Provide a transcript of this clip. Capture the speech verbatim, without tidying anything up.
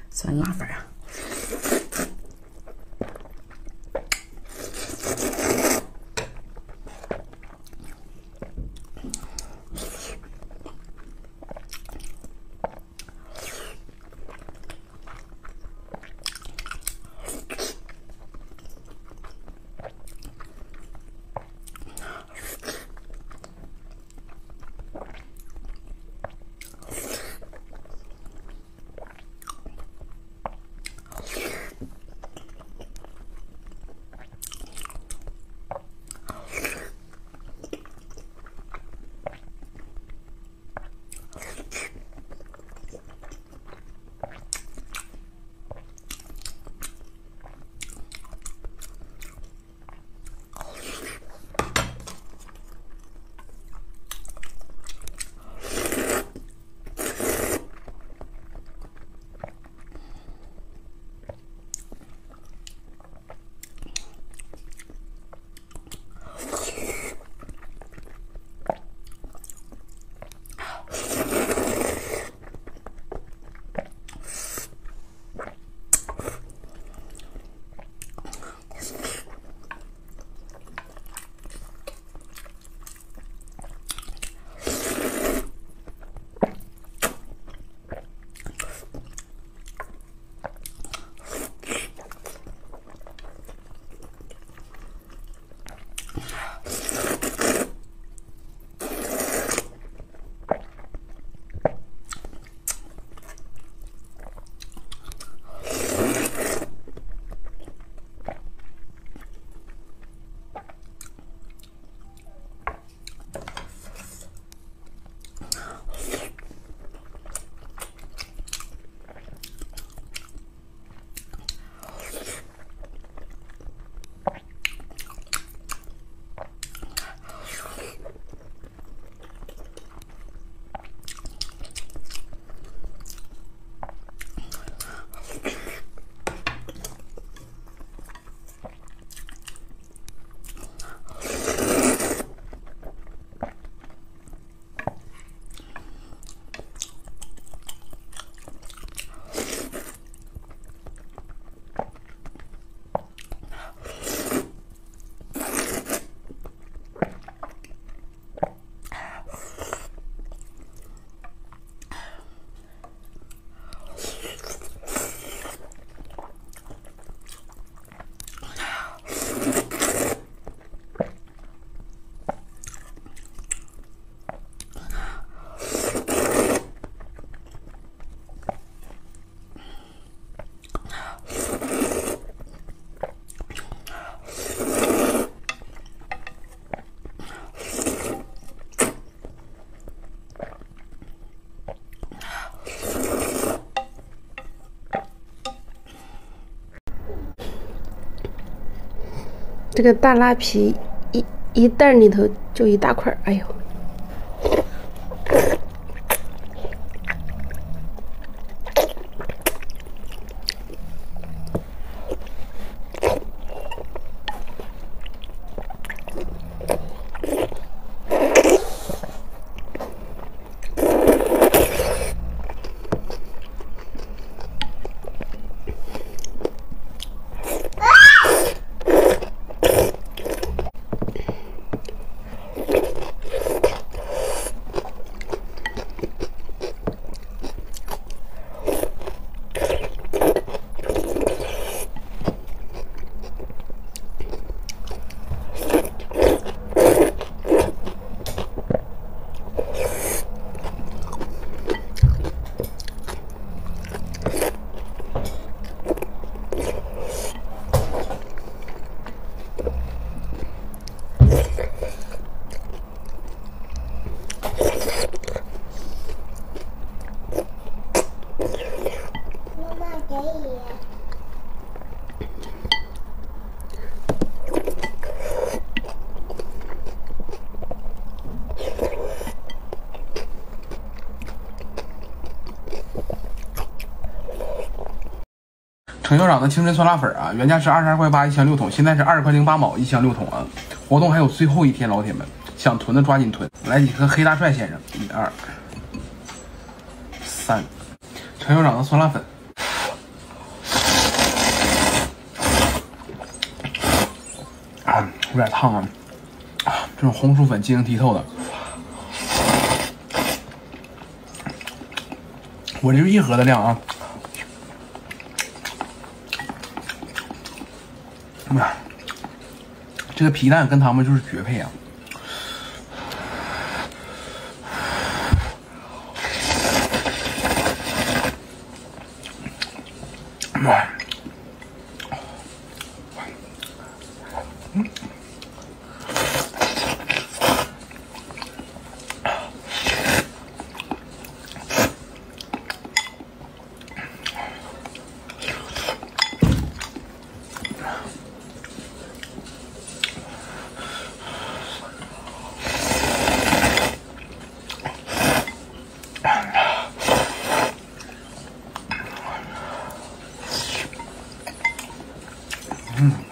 酸辣粉啊。 这个大拉皮一一袋里头就一大块，哎呦！ 程校长的清真酸辣粉啊，原价是二十二块八一箱六桶，现在是二十块零八毛一箱六桶啊！活动还有最后一天，老铁们，想囤的抓紧囤！来几颗黑大帅先生，一二三，程校长的酸辣粉， 有点烫啊！啊，这种红薯粉晶莹剔透的，我这是一盒的量啊！啊，这个皮蛋跟它们就是绝配啊！啊。 嗯。